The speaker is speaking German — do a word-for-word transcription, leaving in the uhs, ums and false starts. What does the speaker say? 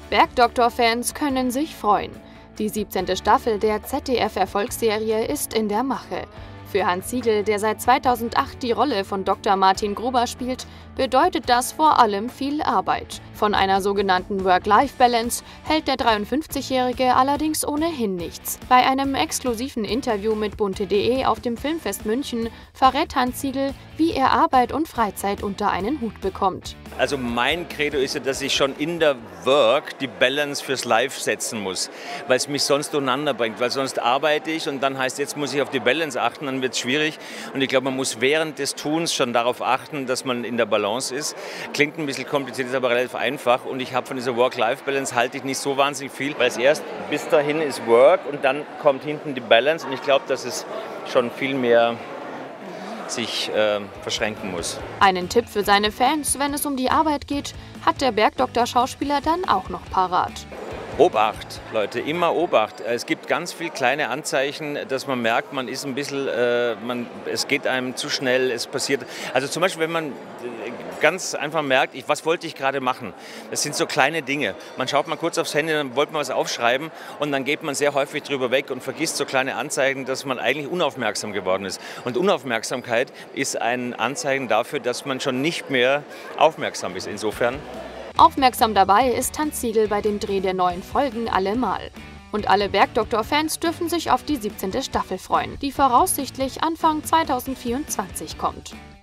Bergdoktor-Fans können sich freuen. Die siebzehnte Staffel der Z D F-Erfolgsserie ist in der Mache. Für Hans Sigl, der seit zweitausendacht die Rolle von Doktor Martin Gruber spielt, bedeutet das vor allem viel Arbeit. Von einer sogenannten Work-Life-Balance hält der dreiundfünfzigjährige allerdings ohnehin nichts. Bei einem exklusiven Interview mit bunte punkt de auf dem Filmfest München verrät Hans Sigl, wie er Arbeit und Freizeit unter einen Hut bekommt. Also mein Credo ist ja, dass ich schon in der Work die Balance fürs Live setzen muss, weil es mich sonst durcheinander bringt, weil sonst arbeite ich und dann heißt, jetzt muss ich auf die Balance achten, dann wird es schwierig. Und ich glaube, man muss während des Tuns schon darauf achten, dass man in der Balance ist. Klingt ein bisschen kompliziert, ist aber relativ einfach und ich habe von dieser Work-Life-Balance halte ich nicht so wahnsinnig viel, weil es erst bis dahin ist Work und dann kommt hinten die Balance und ich glaube, dass es schon viel mehr sich äh, verschränken muss. Einen Tipp für seine Fans, wenn es um die Arbeit geht, hat der Bergdoktor-Schauspieler dann auch noch parat. Obacht, Leute, immer Obacht. Es gibt ganz viele kleine Anzeichen, dass man merkt, man ist ein bisschen, äh, man, es geht einem zu schnell, es passiert. Also zum Beispiel, wenn man ganz einfach merkt, ich, was wollte ich gerade machen? Das sind so kleine Dinge. Man schaut mal kurz aufs Handy, dann wollte man was aufschreiben und dann geht man sehr häufig drüber weg und vergisst so kleine Anzeigen, dass man eigentlich unaufmerksam geworden ist. Und Unaufmerksamkeit ist ein Anzeichen dafür, dass man schon nicht mehr aufmerksam ist. Insofern Aufmerksam dabei ist Hans Sigl bei dem Dreh der neuen Folgen allemal. Und alle Bergdoktor-Fans dürfen sich auf die siebzehnte Staffel freuen, die voraussichtlich Anfang zweitausendvierundzwanzig kommt.